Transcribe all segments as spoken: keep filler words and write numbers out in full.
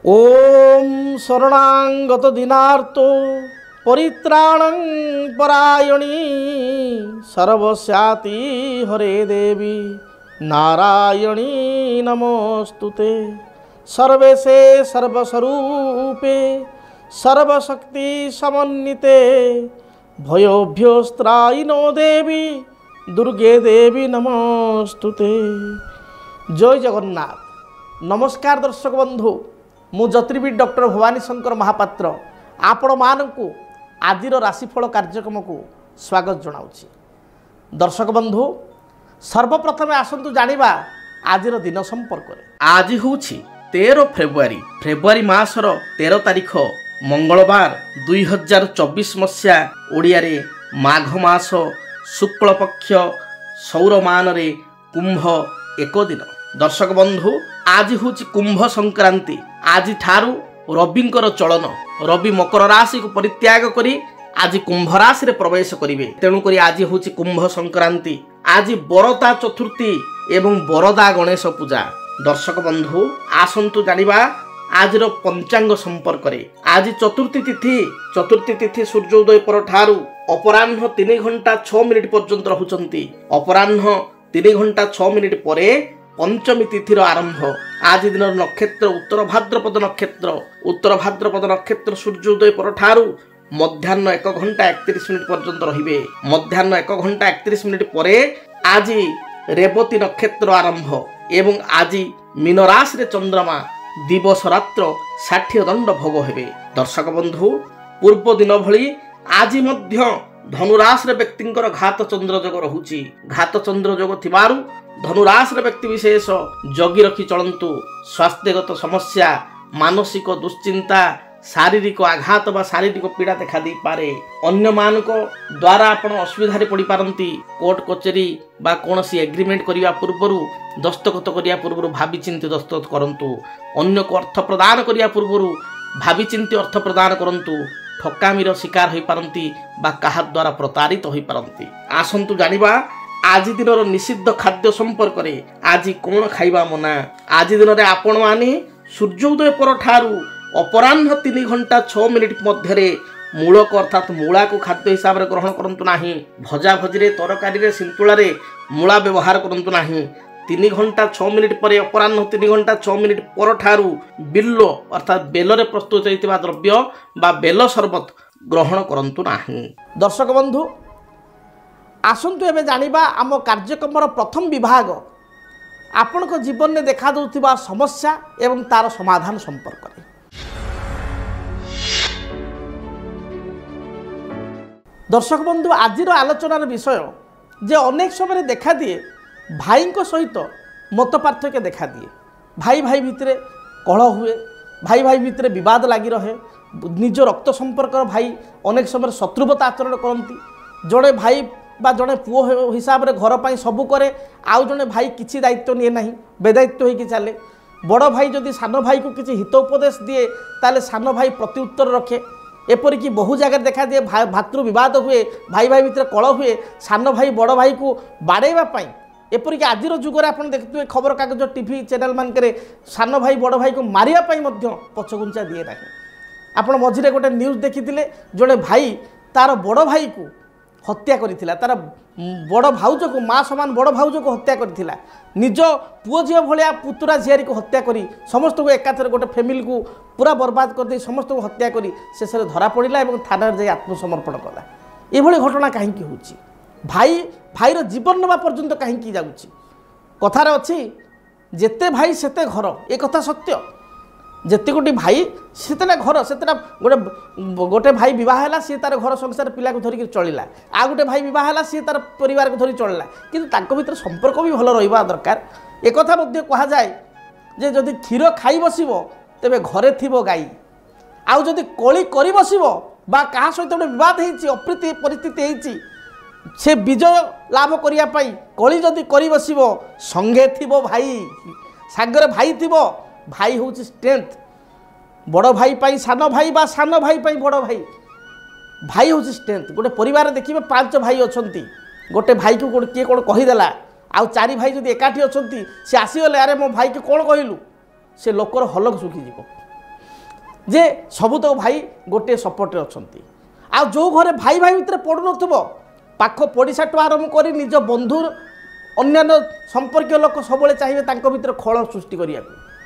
ओम शरणागत दीनार्तो परित्राणं परायणी सर्वस्याति हरे देवी नारायणी नमोस्तुते। सर्वेशे सर्वस्वरूपे सर्वशक्ति समन्विते भयोभ्योस्त्रायिनो देवी दुर्गे देवी नमोस्तुते। जय जगन्नाथ। नमस्कार दर्शक बंधु, मु ज्योतिर्विद डॉक्टर भवानी शंकर महापात्र आपण मानकु आजिर राशिफल कार्यक्रम को स्वागत जनाऊँगी। दर्शक बंधु, सर्वप्रथमे आसतु जानिबा आजिर दिन संपर्क। आज होछि तेरह फेब्रुआरी फेब्रुआरी मासर तेरह तारिख मंगलवार दुई हजार चौबीस मसीहा ओडिया रे माघ मास शुक्ल पक्ष सौरमान रे कुंभ एक दिन। दर्शक बंधु, आज होछि कुंभ संक्रांति। आज ठारू रविंकर चलन, रवि मकर राशि को परित्याग करी आज कुंभ राशि रे प्रवेश करिवे। तेणु करी आज होछि कुंभ संक्रांति। आज बरदा चतुर्थी एवं बरदा गणेश पूजा। दर्शक बंधु, आसंतु जानिबा आजर पंचांग संपर्क रे। आज चतुर्थी तिथि चतुर्थी तिथि सूर्योदय पर ठारू अपराह्न तीन घंटा छह मिनिट पर्यंत रहुचंती। अपराह्न तीन घंटा छह मिनिट परे पंचमी तिथिर आरंभ। आज दिन नक्षत्र उत्तर भाद्रपद नक्षत्र। उत्तर भाद्रपद नक्षत्र सूर्योदय पर ठारू मध्याह्न एक घंटा एकतीस मिनिट पर्यंत रहिबे। मध्याह्न एक घंटा एकतीस मिनिट परे आज रेवती नक्षत्र आरंभ एवं आज मीन राशि रे चंद्रमा दिवस रात्र षाठी दंड भोग हेबे। दर्शक बंधु, पूर्व दिन भली आज मध्य धनुराशि रे व्यक्तिंकर घात चंद्र जोग रहुची। घात चंद्र जोग थिबारु धनुराशि रे व्यक्ति विशेष जगी रखी चलंतु। स्वास्थ्यगत समस्या, मानसिक दुश्चिंता, शारीरिक आघात बा शारीरिक पीड़ा देखा दी पारे। अन्य मानक द्वारा आपण असुविधा रे पड़ी पारंती। कोर्ट कचेरी बा कोनसी एग्रीमेंट करिया पूर्वरु दस्तखत करिया पूर्वरु भाबी चिंती दस्तखत करंतु। अन्य को अर्थ प्रदान करिया पूर्वरु भाबी चिंती अर्थ प्रदान करंतु। ठकामीर शिकार होई पारंती बा काहा द्वारा प्रतारित होई पारंती। आसंतु जानिबा आज दिन निषिद्ध खाद्य संपर्क रे। आज कौन खाइबा मना। आज दिन रे आपण माने सूर्योदय पर ठारू अपराह्न तीन घंटा छह मिनिट मध्य मूलक अर्थात मूला को खाद्य हिसाब से ग्रहण करंतु नाही। भजा भजी रे तरकारी रे सिंतुला रे मूला व्यवहार करंतु नाही। तीन घंटा छह मिनिट पर अपराह्न तीन घंटा छह मिनिट पर ठारू बिल्लो अर्थात बेल रे प्रस्तुत होइतिबा द्रव्य बा बेल शरबत ग्रहण करंतु नाही। दर्शक बंधु, आसंतु एबे जानिबा आम कार्यक्रम प्रथम विभाग आपण को जीवन में देखा दउथिबा समस्या एवं तार समाधान संपर्क रे। दर्शक बंधु, आजिर आलोचनार विषय जे अनेक समय देखा दिए भाई को सहित मत पार्थक्य देखा दिए। भाई भाई भितर कलह हुए, भाई भाई भितर विवाद लगी रहे। निज रक्त संपर्क भाई अनेक समय शत्रुवता आचरण करती। जड़े भाई बा जड़े पुओ हिसाब रे घर पर सबू करे, आउ जड़े भाई किसी दायित्व निए नहीं, बेदायित्व होइकि चले। बड़ भाई जदि सान भाई को किसी हितोपदेश दिए ताले सान भाई प्रत्युत्तर रखे। एपरिकी बहु जगह देखा दिए भातृ विवाद हुए, भाई भाई भितर कलह हुए, सान भाई बड़ भाई को बाड़ेवा पाई। एपरिकी आजिर जुगर आप देखते खबर कागज टीवी चैनल मानकरे सान भाई बड़ भाई को मारिया पाई मध्य पछगुंचा दिए ना। आप मझे गोटे न्यूज देखी जोड़े भाई तार बड़ भाई को हत्या करिथिला, तार बड़ भाउज को माँ समान बड़ भाउज को हत्या करिथिला। निज पुओ झियो भलिया पुतुरा झियारी को हत्या करी समस्त को एकाथरे गोटे फैमिली को पूरा बर्बाद कर दे समस्त को हत्या करी शेष में धरा पड़ा और थाना जाई आत्मसमर्पण कला। ये घटना कहीं होची? भाई भाईर जीवन नवा पर्यंत कहीं जाऊँगी। कथार अच्छी जेते भाई सेते घर, ए कथा सत्य। जेते गोटे भाई सेतेटा घर, सेतेटा गोटे गोटे भाई बहुत है सी तार घर संसार पिला को धरिक चलला। आ गोटे भाई बहुत है सी तार परिवार को धरी चलला, किंतु भीतर संपर्क भी भल रहा दरकार। एक कथा मध्य कहा जाए जे जदि क्षीर खाई बसिबो तेबे घरे थिबो गाई, आउ जदि कली करी बसिबो बा कहा सहित गोटे विवाद होइछि, अप्रीति परिस्थिति होइछि, से विजय लाभ करिया पाई कली जदि करी बसिबो संगे थिबो भाई, सागरे भाई थिबो। भाई हूँ स्ट्रेंथ। बड़ भाई पाई सान भाई बा सान भाई पाई बड़ भाई, भाई हूँ स्ट्रेंथ। गोटे परिवार देखिए पांच भाई अच्छा, गोटे भाई को किए कौन कहीदेला आउ चारि भाई जब एकाठी अच्छा सी आसीगले, अरे मो भाई को कौन कहलु, से लोकर हलक सुखीज। जे सबु तो भाई गोटे सपोर्टे अच्छा आ जो घरे भाई भाई भितर पड़ू नथिबो पाख पड़िशाठू आरंभ कर निज बंधु अन्य संपर्क लोक सब चाहिए तांको भितर खल सृष्टि करिया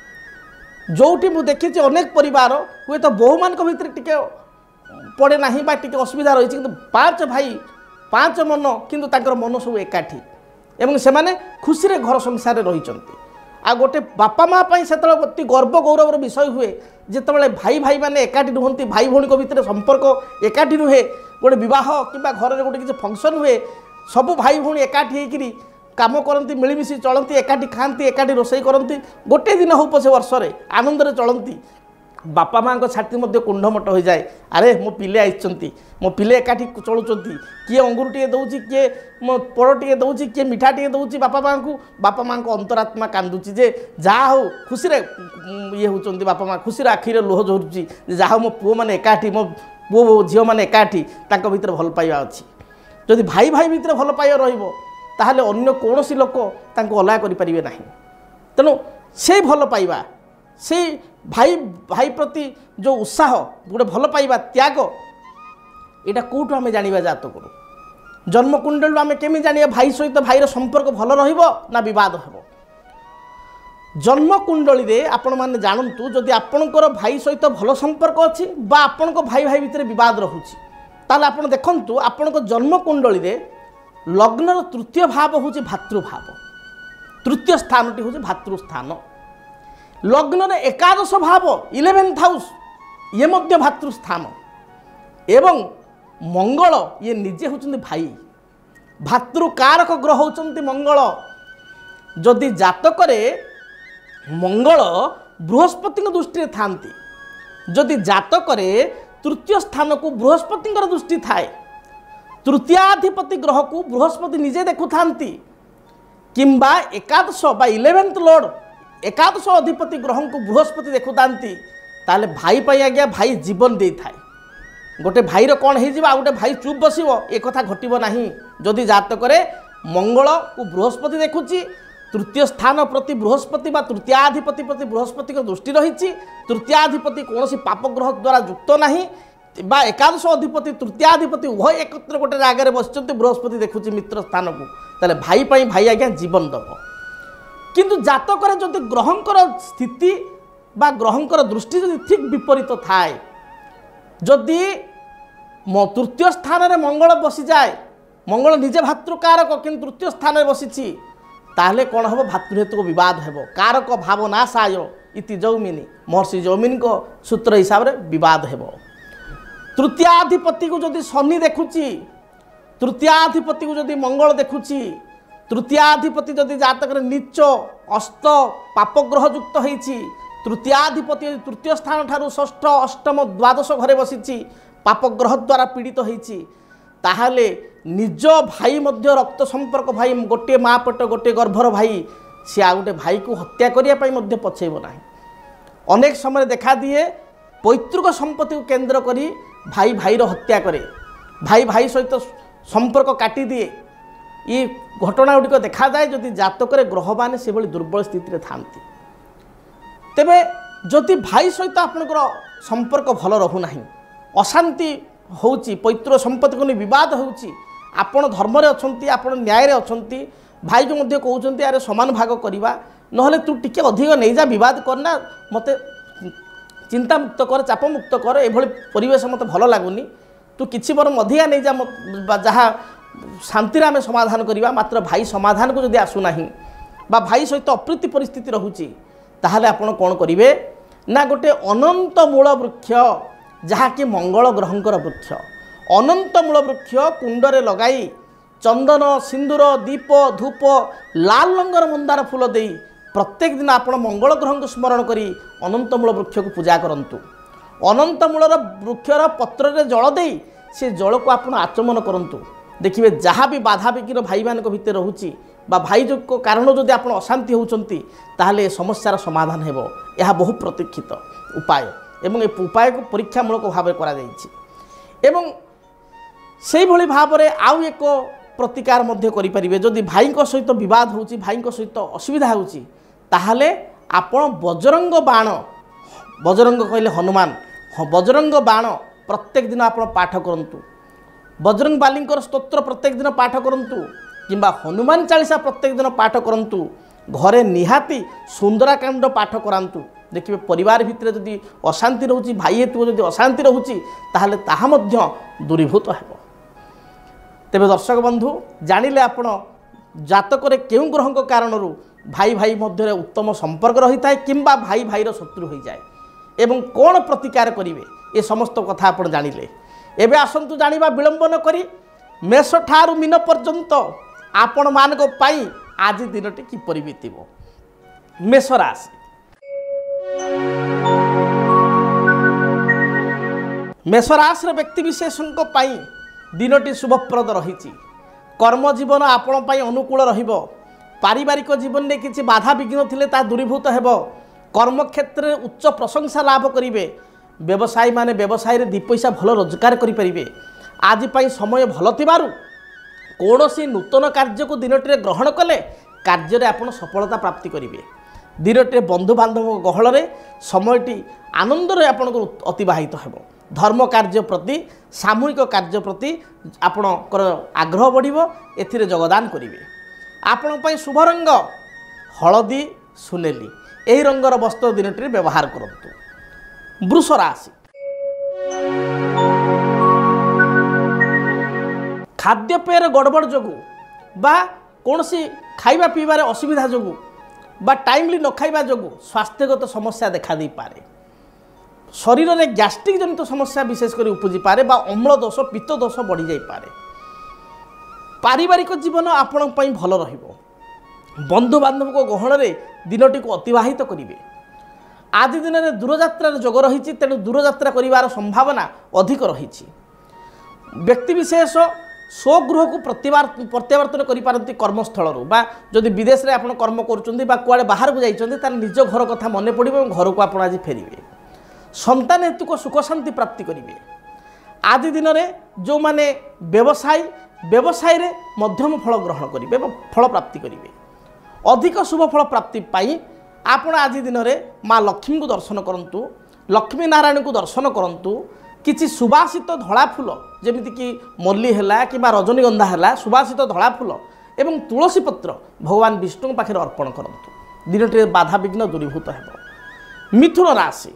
जोटी मु देखी अनेक परिवार हुए तो बहु मान भितर टिके पड़े ना बा टिके असुविधा रही किंतु पांच भाई पांच मन किंतु तांकर मन सब एकाठी एवं से माने खुशी रे घर संसार रही आ गोटे बापा माँ से अति गर्व गौरवर विषय हुए जिते भाई भाई माने एकाठी रुहति भाई भौणी भितर संपर्क एकाठी रुहे गोटे बह कि घर गोटे किसी फंक्शन हुए सबू भाई भौणी एकाठी होकर काम करती मिलमिशी चलती एकाठी खाती एकाठी रोषे करती गोटे दिन हो पछे वर्ष आनंद चलती बापा माँ छाती कुंडमट हो जाए अरे मो पिले आई मो पिले एकाठी चलुंट किए अंगुर टे दौर किए मो पड़ टे दौर किए मिठा टे दौर बापा माँ को बापा माँ को अंतरात्मा कांदुची जे जहाँ हो खुशी ये होती बापा माँ खुशी आखिरे लुह झरुची जहाँ मो पुओ मैंने एकाठी मो पुओ झील मैंने एकाठी भीतर भल पाइबा अच्छी जदि भाई भाई भीतर भल पाइबा रहिबो ताहले अन्य कौन लोक अला करें ना तेणु से भल पाइबा से भाई भाई प्रति जो उत्साह गोटे भल पाइबा त्याग यहाँ कौटू आम जाना जात करूँ जन्मकुंडल आम केमी जाना भाई सहित भाईर संपर्क भल रहा बद हो जन्मकुंडली रे आपण मैंने जानतु जदि आपणकर भाई सहित भल संपर्क अच्छी बा आपण भाई भाई भितर बद रोचे ताल आप देखु आपण जन्मकुंडली रे लग्नर तृतीय भाव हूँ भातृभाव तृतीय स्थान टी हूँ भातृस्थान लग्न एकादश भाव इलेवेन्थ हाउस ये मध्य भातृस्थान एवं मंगल ये निजे होचंदी भाई भातृकारक ग्रह होचंदी मंगल जदि जातक मंगल बृहस्पति दृष्टि थांती जदि जातक तृतीय स्थान को बृहस्पति दृष्टि थाए तृतीयाधिपति ग्रह को बृहस्पति निजे देखु थांती किंबा एकादश बा इलेवेन्थ लॉर्ड एकादश अधिपति ग्रह को बृहस्पति देखुता ताले भाई पाई आज्ञा भाई जीवन दे थाए गोटे भाईर कौन हो गोटे भाई चुप बस एक घटब ना जदि जातक मंगल को बृहस्पति देखुची तृतीय स्थान प्रति बृहस्पति बा तृतीयाधिपति प्रति बृहस्पति दृष्टि रही तृतीयाधिपति कौन पापग्रह द्वारा युक्त नहीं बा एकादश अधिपति तृतीयाधिपति उभय एकत्र गोटे जगह बस बृहस्पति देखुची मित्र स्थान को ताले भाई पाई भाई आज्ञा जीवन दब किंतु जातक जदि ग्रहंकर स्थिति बा ग्रहंकर दृष्टि जदि ठीक विपरीत थाए जदि तृतीय स्थान में मंगल बसी जाए मंगल निजे भातृकारक किंतु तृतीय स्थान में बसी ताहले कौन हम भातृहेतु को विवाद हेबो कारक भाव नाशाय इति जौमिनी महर्षि जौमिनी को सूत्र हिसाब से विवाद हेबो तृतीयाधिपति को जदि शनि देखुची तृतीयाधिपति को जदि मंगल देखुची तृतीयाधिपति जदि जातक नीच अस्त पापग्रह युक्त होती तृतीयाधिपति तृतीय स्थान ठारू षष्ठ अष्टम द्वादश घरे बसी पापग्रह द्वारा पीड़ित होती ताहले निज भाई मध्य रक्त संपर्क भाई गोटे माँ पेट गोटे गर्भर भाई सी आ गोटे भाई को हत्या करने पछेब ना अनेक समय देखा दिए पैतृक संपत्ति को केन्द्र करी भाई भाईर हत्या करे भाई भाई सहित संपर्क काटी दिए ये घटना गुड़िक देखा जाए जदि जातक ग्रह मैंने से दुर्बल स्थिति थांती तेबे जदि भाई सहित आपणकर संपर्क भल रहुना अशांति होची पैतृ संपत्ति को विवाद होची आपण धर्म अच्छा आपण न्याय अच्छा भाई को मध्य कहते अरे समान भाग करवा नहले तू टिके अधिक नहीं जा विवाद करना मत चिंता मुक्त कर चाप मुक्त कर ये परिवेश मत भल लगुनि तू किसी बरम अधिका नहीं जा जहाँ शांति आम समाधान करवा मात्र भाई समाधान को जदि आसुना बा भाई सहित अप्रीति परिस्थिति रोचे ताहले आपण कौन करेंगे ना गोटे अनंत मूल वृक्ष जहाँकि मंगल ग्रहंकर वृक्ष अनंत मूल वृक्ष कुंडरे लगाई चंदन सिंदूर दीप धूप लाल रंगर मंदार फूल दे प्रत्येक दिन आपण मंगल ग्रह को स्मरण करी अनंत मूल वृक्ष को पूजा करंतु अनंत मूलर वृक्षर पत्र जल दे से जल को आपण आचमन करंतु देखिए जहाँ भी बाधा बिघ्न भाई मान भितर रोचे बा भाई जो कारण जदि आप अशांति होती ताहले समस्यार समाधान हेबो यह बहु प्रतीक्षित उपाय एवं ए उपाय को परीक्षामूलक भाव करा एवं से भली भाव में आउ एक प्रतिकार मध्य करें जदि भाई सहित विवाद होची भाई सहित असुविधा होची ताहले आपण बजरंग बाण बजरंग कहले हनुमान हाँ बजरंग बाण प्रत्येक दिन आप पाठ करूँ बजरंग बालीकर स्तोत्र प्रत्येक दिन पाठ करूँ किंबा हनुमान चालीसा प्रत्येक दिन पाठ करूँ घरे निहाती सुंदराकांड पाठ करातु देखिए परिवार भितर जदि अशांति रोचे भाई हेतु जदि अशांति रोचे ताहले ताहा मध्य दूरीभूत हेब। तेबे दर्शक बंधु जानिले आपण जातक केउं ग्रह कारण भाई भाई मध्य उत्तम संपर्क रही था किंबा भाई भाईर शत्रु हो जाए एवं कौन प्रतिकार करेंगे ये समस्त कथा आप जानिले। एबे आसंतु जानिबा विलंब न करी मेष ठारू मीन पर्यंत आपण मानक पाई आज दिनटी किपरि बीतिबो। मेष राशि मेष राशि व्यक्ति विशेषों पाई दिनटी शुभप्रद रही कर्म जीवन आपण पाई अनुकूल रहिबो। पारिवारिक जीवन में किसी बाधा विघ्न थिले ता दूरीभूत हेब। कर्म क्षेत्र में उच्च प्रशंसा लाभ करेंगे। व्यवसायी माने व्यवसाय रे दी पैसा भल रोजगार करेंगे। आज पाई समय भल थिबारु कौनसी नूतन कार्य को दिनटी ग्रहण कले कार्य आपन सफलता प्राप्ति करेंगे। दिनटी बंधु बांधव गहल रे समयटी आनंद रे आपन अतिबाहित हेब। धर्म कार्य प्रति सामूहिक कार्य प्रति आपणकर आग्रह बढ़िबो एथिरे योगदान करेंगे। आपण पाई शुभ रंग हलदी सुनेली यही रंगर वस्त्र दिनटी व्यवहार करंतु। वृष राशि खाद्यपेयर गड़बड़ जोगु बा कौनसी खाइबा पीबार असुविधा जोगु बा टाइमली न खाइबा जोगु स्वास्थ्यगत समस्या देखा दी पारे। शरीर में गैस्ट्रिक जनित समस्या विशेषकर उपजी पारे बा अम्ल दोष पित्त दोष बढ़ी जाई पारे। पारिवारिक जीवन आपण पाई भल रहिबो। बंधु बांधव को गहन रे दिनटी को अतिबाहित करेंगे। आज दिन में दूरयात्रार जोग रही तेणु दूरयात्रा करिवार संभावना अधिक रही। व्यक्ति विशेष स्वगृह को प्रतिवार प्रत्यावर्तन करिपारंती कर्मस्थल बा जदि विदेश में आपण कर्म करुचंदी बा कुआडे बाहर को जाइचंदी तार निज घर कथा मने पड़िबो घर को आपण आज फेरिबे। संतान हेतु को सुख शांति प्राप्ति करेंगे। आज दिन में जो माने व्यवसायी व्यवसाय रे मध्यम फल ग्रहण करेंगे फल प्राप्ति करेंगे। अधिक शुभ फल प्राप्ति पाई आपण आज दिन में माँ लक्ष्मी को दर्शन करंतु लक्ष्मी नारायण को दर्शन करंतु। किछि सुबासित धड़ा फूल जेमिति कि मल्ली हैला कि रजनीगंधा हैला सुबासित धड़ा फूल एवं तुलसी पत्र भगवान विष्णु पाखे अर्पण करंतु। दिनटी बाधा विघ्न दूरीभूत हेब। मिथुन राशि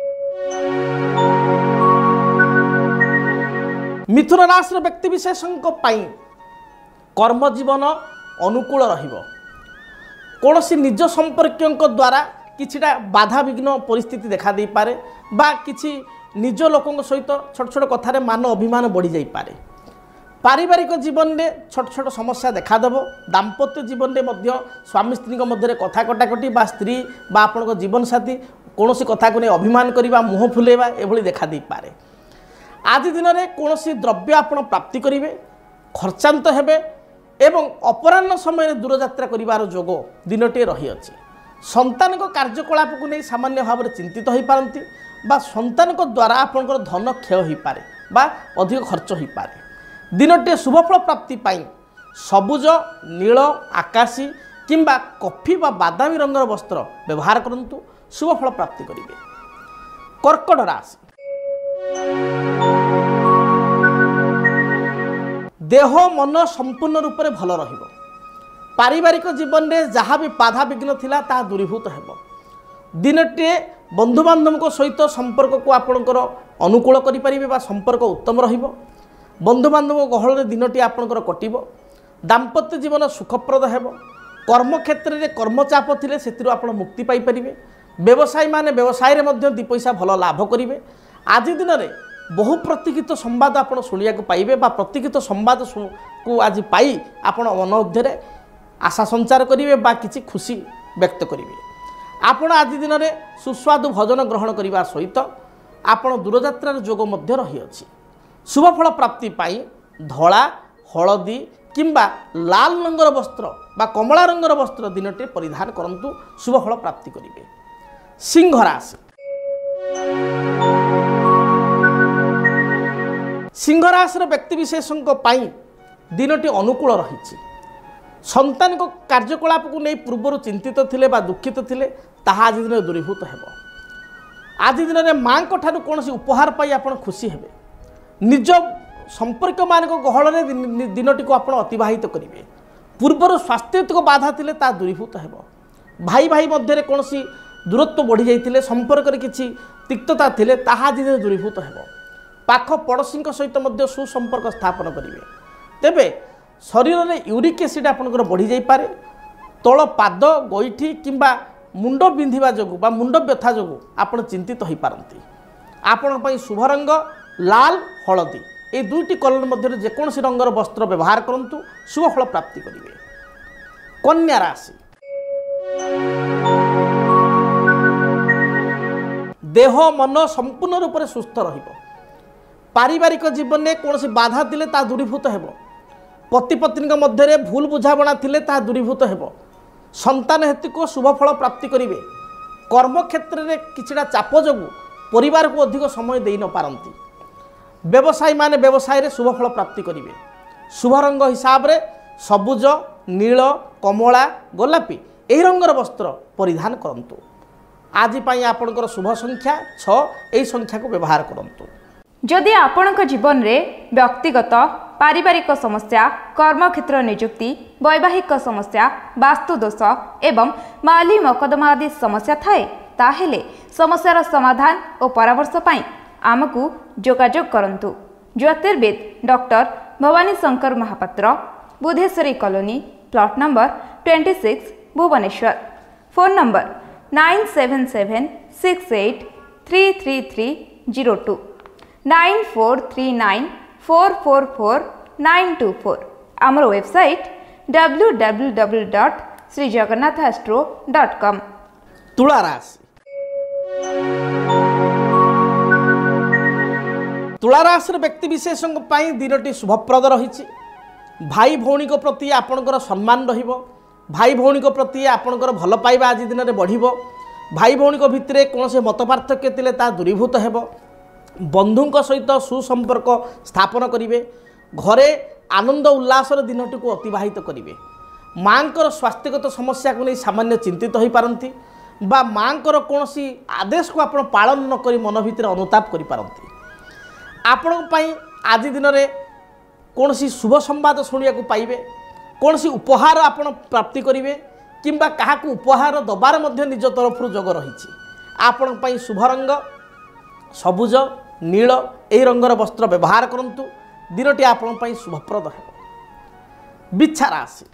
मिथुन राशि व्यक्ति विशेषों पाई कर्म जीवन अनुकूल रहिबो। कौनसी निज संपर्कों द्वारा किछिटा बाधा विघ्न परिस्थिति देखा दे पारे बा किछि निज लोकों सहित छोट छोट कथार मान अभिमान बढ़ी जाई पारे। पारिवारिक जीवन में छोट छोट समस्या देखा देव। दाम्पत्य जीवन में मध्य स्वामी स्त्री मध्य कथा कटाकटी बा स्त्री बा आपन जीवन साथी कौनसी कथा को नहीं अभिमान करवा मुँह फुलेवा एभली देखा दे पारे। आज दिन में कौनसी द्रव्य आपण प्राप्ति करेंगे खर्चांत हेबे एवं अपराह्न समय दूरयात्रा करिवार जोग दिनटे रही अछि। संतान को कार्यकलाप को नहीं सामान्य भाव में चिंतित हो पारती बा संतान को द्वारा आपनकर धन क्षय हो पारे बा अधिक खर्च हो पारे। दिनटे शुभफल प्राप्ति पाई सबुज नील आकाशी किंबा कॉफी बा बादामी रंगर वस्त्र व्यवहार करंतु शुभफल प्राप्ति करेंगे। कर्कट राशि देह मन संपूर्ण रूप से भल रहिबो। पारिवारिक जीवन में जहाँ भी बाधा विघ्न थिला ता दूरीभूत हेब। दिनटे बंधु बांधव सहित संपर्क को आपणकर अनुकूल करें बा संपर्क उत्तम रहिबो। बंधु बांधव गहल रे दिनटी आपणकर कटिबो। दाम्पत्य जीवन सुखप्रद हेब। कर्म क्षेत्र में कर्मचाप थिले सेतिरु आपण मुक्ति पाई परिबे। व्यवसायी माने व्यवसाय रे मध्य दी पैसा भल लाभ करेंगे। आज दिन में बहु प्रतीक्षित संवाद आप शुणा पाइबे बा प्रतीक्षित संवाद को आज पाई आपण मन मध्य आशा संचार करेंगे बा किसी खुशी व्यक्त करेंगे। आपण आज दिन में सुस्वादु भोजन ग्रहण करने सहित आपण दूरयात्रार जोग मध्य रही अछि। शुभफल प्राप्ति पाई धला हलदी किंबा लाल रंगर वस्त्र बा कमला रंगर वस्त्र दिनटे परिधान करंतु शुभफल प्राप्ति करेंगे। सिंह राशि सिंह राशि व्यक्ति विशेषों पाई दिनटी अनुकूल रही। संतान को कार्यकलाप को नहीं पूर्व चिंतित थिले बा दुखित थिले ताहा आज दिन दूरीभूत हेब। आज दिन में माँ ठार कौन उपहार पाई आप खुशी हेबे निज संपर्क मान गहल दिन टी आप अतिवाहित करेंगे पूर्वर स्वास्थ्यिक बाधा थिले ता दूरीभूत हेब भाई भाई मध्य कौन दूरत्व बढ़ी जाइए संपर्क किसी तिक्तता थिले ताहा दिन दूरीभूत हेब पाख पड़ोशी सहित मध्य सुसंपर्क स्थापन करेंगे तेबे शरीर में यूरिक एसिड आपंकर बढ़ी जापे तल पाद गोईठी किंबा मुंड बिंधिबा जोगु बा मुंड व्यथा जोगु आपण चिंतित हो पारती आपण शुभ रंग लाल हलदी ये दुईटी कलर मध्य जेकोसी रंगर वस्त्र व्यवहार करंतु शुभ फल प्राप्ति करेंगे। कन्या राशि देह मन संपूर्ण रूप से सुस्थ रहिबो पारिवारिक जीवन में कौन बाधा थिले ता दूरीभूत हेब पति पत्नी मध्य भूल बुझाणा थिले ता दूरीभूत हेब संतान हेतु शुभ फल प्राप्ति करेंगे कर्म क्षेत्र में किछिटा चाप जोगु परिवार को अधिक समय दे न पारंती व्यवसायी माने व्यवसाय रे शुभ फल प्राप्ति करेंगे शुभ रंग हिसाब रे सबुज नील कमला गोलापी यही रंगर वस्त्र परिधान करंतु आज पाई आपनकर शुभ संख्या छह यही संख्या को व्यवहार करंतु। जदि आपणक जीवन में व्यक्तिगत पारिवारिक समस्या कर्मक्षेत्र नियुक्ति वैवाहिक समस्या वास्तुदोष एवं माली मकदमा आदि समस्या थाए ताहेले समस्यार समाधान और परामर्श पाई आमको जोगाजोग करंतु। ज्योतिर्विद doctor Bhabani Shankar Mahapatra Budheswari colony plot number छब्बीस Bhubaneswar phone number nine seven seven six eight three three three zero two nine four three nine four four four nine two four आमर website W W W dot Shri Jagannath astro dot com. तुला राशि तुला राशि व्यक्ति विशेष दिनटी शुभप्रद रही भाई भौणी प्रति आपणकर सम्मान रहिबो भाई भौणी प्रति आपणकर भल पाइबा आज दिन में बढ़िबो भाई भौणी भितर कौन मतपार्थक्य थिले ता दूरीभूत हेब बंधुों सहित सुसंपर्क स्थापन करेंगे घरे आनंद उल्लासर दिनटी को अतिवाहित करेंगे माँ स्वास्थ्यगत समस्या को नहीं सामान्य चिंतित हो पारती बा माँ कौन आदेश को आप पालन नक मन भितर अनुताप करपारती आपण आज दिन में कौन शुभ संवाद शुणा पाइबे कौन उपहार आपण प्राप्ति करेंगे किंबा क्या उपहार दबार निज तरफ जोग रही आपण शुभ रंग सबुज नील यही रंगर वस्त्र व्यवहार करंतु दिनटी आपण शुभप्रद है। बिच्छा राशि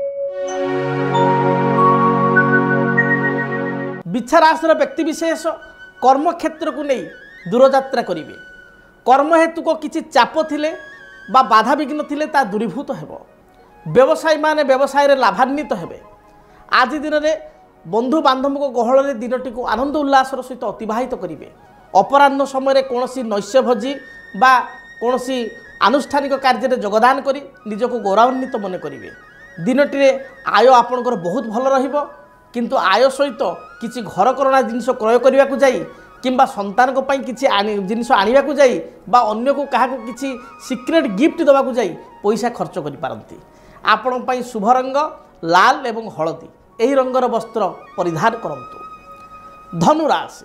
बिच्छा राशि व्यक्ति विशेष कर्म क्षेत्र को नहीं दूरयात्रा करेंगे कर्म हेतु को किसी चाप थिले बा बाधा विघ्न थिले ता दूरीभूत हेब व्यवसायी माने व्यवसाय रे लाभान्वित हेबे आज दिन में बंधु बांधव गहल दिनटी को आनंद उल्लासर सहित अतिवाहित करेंगे अपराह्न समय कौन नैश्य भोजी बा कौन आनुष्ठानिक कार्य जोगदान करी निजको गौरवान्वित मन करेंगे दिनटी आय आपणकर बहुत भल रहिबो किंतु आय सहित किसी घरकरणा जिनिस क्रय करने को जाई किंबा संतान को किसी जिनिस आनिबा को जाई बा अन्य को कहा किसी सिक्रेट गिफ्ट देवा को जाई पैसा खर्च करि पारंती आपण पई शुभ रंग लाल एवं हलदी यही रंगर वस्त्र परिधान करंतु। धनु राशि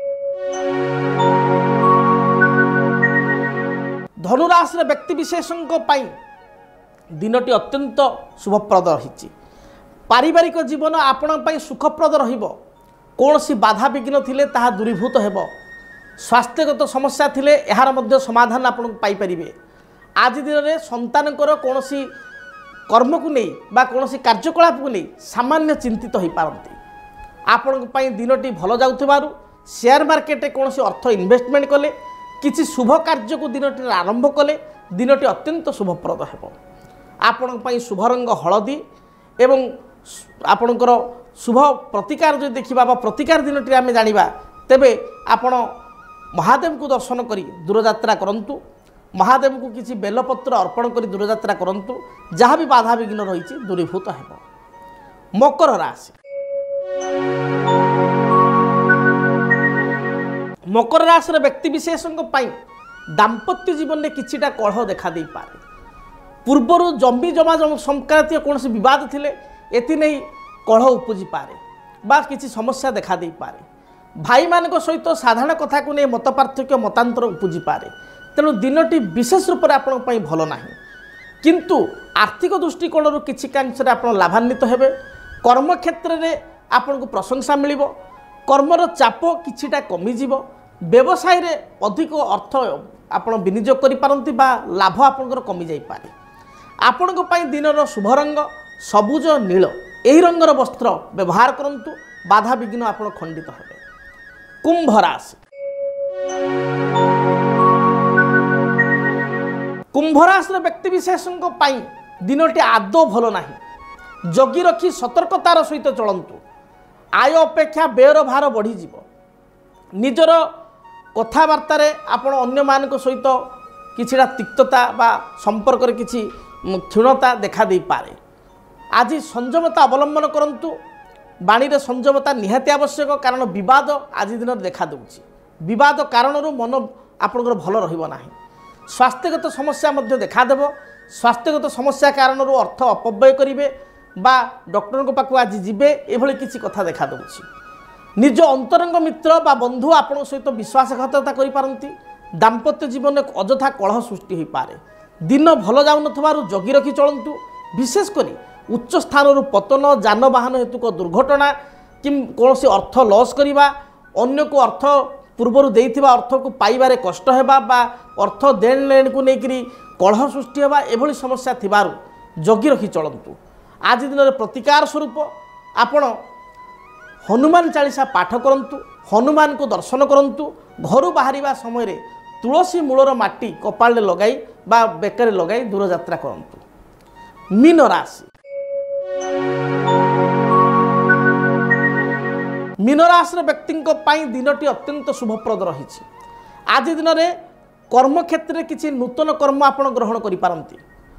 धनु राशि व्यक्ति विशेषों दिनटी अत्यंत शुभप्रद रही पारिवारिक जीवन आपण सुखप्रद रहिबो कौन सी बाधा विघ्न थिले ताहा दूरीभूत हेब स्वास्थ्यगत समस्या थिले यार मध्य समाधान आपण पाई परिबे आज दिन में संतानकर कौन कर्म को नहीं बा कौन कार्यकलाप को नहीं सामान्य चिंतित हो पारती आपण दिनटी भल जाउथिबारु शेयर मार्केट कौन अर्थ इन्वेस्टमेंट कले किसी शुभ कार्य को दिनटी आरंभ कले दिनटी अत्यंत शुभप्रद हेब आपण शुभ रंग हलदी एवं आपणकर शुभ प्रतिकार जो देखा प्रतिकार दिनटी आम जाना तेबे आपण महादेव को दर्शन करी दूरयात्रा करंतु महादेव को किसी बेलपत्र अर्पण करी दूरयात्रा करंतु जहाँ भी बाधा विघ्न रही दूरीभूत हेब। मकर राशि मकर राशि व्यक्ति विशेषों दाम्पत्य जीवन में किछिटा कलह देखा दे पारे पूर्वर जमी जमा संक्रांतीय कौन विवाद थिले एथि नहीं कलह उपजी पारे बा किसी समस्या देखा दे पारे भाई मान सहित साधारण कथा को नहीं मत पार्थक्य मतांतर उपजी पारे तेणु दिनटी विशेष रूप से आपण भल ना किंतु आर्थिक दृष्टिकोण किसी कांशे आप लाभान्वित हेबे कर्म क्षेत्र में आपन को प्रशंसा मिल कर्मर चाप किछिटा कमिज व्यवसाय रे अधिक अर्थ आपण विनियोग करिपारंती बा लाभ आपनकर कमी जाई पारे आपनको पई दिनर शुभ रंग सबुज नील एही रंगर वस्त्र व्यवहार करंतु बाधा विघ्न आपण खंडित हेबे। कुंभ राशि कुंभ राशि व्यक्ति विशेषों पई दिनटी आदौ भल नाही जगी रखी सतर्कतार सहित चलंतु आय अपेक्षा व्ययर भार बढ़ी जीव निजर कथबार्तार आपण अन्य मान सहित किछिटा तिक्तता बा संपर्क रे किछि क्षीणता देखा दे पारे आज संयमता अवलंबन करंतु बाणी रे संयमता निहाती आवश्यक कारण विवाद आज दिन देखा दूची विवाद कारण मन आपनकर भल रहिबो नाही स्वास्थ्यगत समस्या मध्य देखा देबो स्वास्थ्यगत समस्या कारण अर्थ अपव्यय करिवे बा डॉक्टर को पाखु आज जीवे एभली किछि कथा देखा दूची निज अंतरंग मित्र बा बंधु आपण सहित विश्वासघातकता करि पारंती दाम्पत्य जीवन एक अजथा कलह सृष्टि हो पारे दिन भल जाऊ नथबारु जगी रखी चलंतु विशेष करी उच्च स्थान पतन जानवाहन हेतुक दुर्घटना कि कौन सी अर्थ लॉस करवा अन्य को अर्थ पूर्वर देइथिबा अर्थ को पाइबारे कष्ट हेबा बा अर्थ देण लेण को लेकरी कलह सृष्टि हेबा एभली समस्या थिबारु जगी रखी चलंतु आज दिन में प्रतिकार स्वरूप आपण हनुमान चालीसा पाठ करंतु हनुमान को दर्शन करंतु घर बाहरिबा समय रे तुलसी मूलर माटी कपाल लगाई बा बेकर लगाई दूर यात्रा करंतु। मीन राशि मीन राशि व्यक्ति दिनटी अत्यंत शुभप्रद रही आज दिन में कर्म क्षेत्र में किसी नूतन कर्म आपण ग्रहण करि पारंती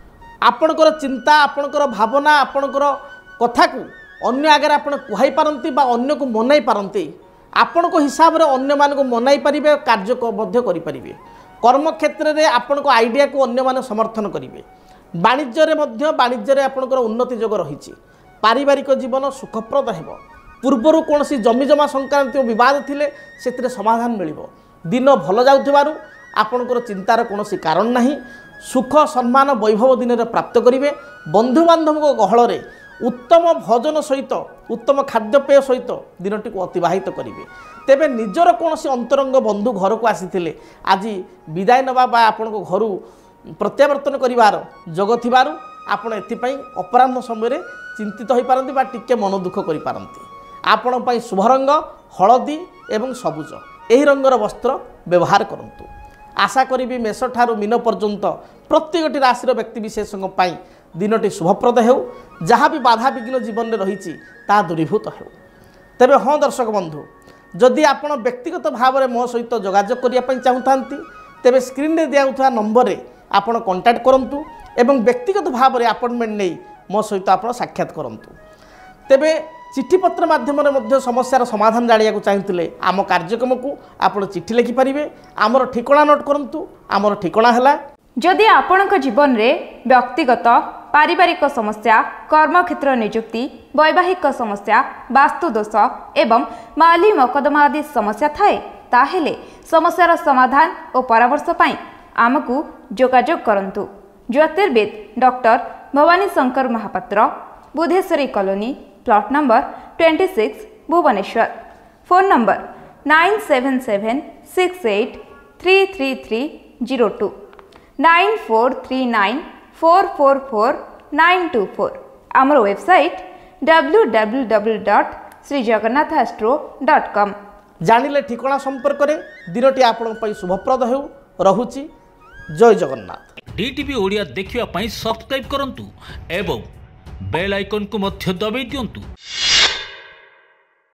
आपणकर चिंता आपणकर भावना आपणकर कथा को अन्य आगे आप कहि पारंती बा अन्य को मनाई पारंती आपण को हिसाब रे अन्य मान को मनाई पारिबे कार्य को मध्य करि पारिबे कर्म क्षेत्र में आपण को आइडिया को अन्य मान समर्थन करिवे वाणिज्य रे मध्य वाणिज्य रे आपणकर उन्नति योग रही पारिवारिक जीवन सुखप्रद हेबो पूर्वर कौन सी जमी जमा संक्रांति विवाद थिले सेतिरे समाधान मिलिबो दिन भल जाउथिबारु आपणकर चिंतार कौन सी कारण नहीं सुख सम्मान वैभव दिन में प्राप्त करेंगे बंधु बांधव गहल रे उत्तम भोजन सहित उत्तम खाद्यपेय सहित दिनटी को अतिबाहित करेंगे तेबे निजर कौन सी अंतरंग बंधु घर को आसी आज विदाय नवा बा आपण घर प्रत्यावर्तन करिवार जग थिबारु आपण एथिपई अपराह्न समय चिंतित हो पारंती बा टिके मन दुख करि पारंती आपण पई शुभ रंग हलदी एवं सबुज एही रंगर वस्त्र व्यवहार करंतु। आशा करी मेष ठारू मीन पर्यंत प्रत्येकटी राशि व्यक्ति विशेषों दिनटी शुभप्रद हो जहाँ भी बाधा विघ्न जीवन में रही ता दूरीभूत हो। तेबे हाँ दर्शक बंधु जदि आपण व्यक्तिगत भाव में मो सहित जोगाजोग करने चाहूँ तेबे स्क्रीन में दिया नंबर में आपण कांटेक्ट करंतु एवं व्यक्तिगत भाव में अपॉइंटमेंट नहीं मो सहित आप साक्षात करंतु। तेबे चिठी पत्र माध्यम समस्यार समाधान जानिया चाहते आम कार्यक्रम को आप चिठी लिखिपारे आमर ठिकणा नोट करंतु आमर ठिकणा है जदि आपणक जीवन में व्यक्तिगत पारिवारिक समस्या कर्मक्षेत्र नियुक्ति वैवाहिक समस्या वास्तुदोष एवं माली मकदमा आदि समस्या थाए ताहेले समस्यार समाधान और परामर्श पाई आमको जोगाजोग करंतु। ज्योतिर्विद doctor Bhabani Shankar Mahapatra Budheswari colony plot number छब्बीस Bhubaneswar phone number nine seven seven six eight three three three zero two nine four three nine four four four nine two four आमर website W W W dot Shri Jagannath astro dot com. जानिले ठिकणा संपर्क रे दिनटी आपण पई शुभप्रद हेउ रहुची। जय जगन्नाथ। डीटीवी ओडिया देखिवा पई सब्सक्राइब करंतु एवं बेल आइकन को मध्य दबाई दियंतु।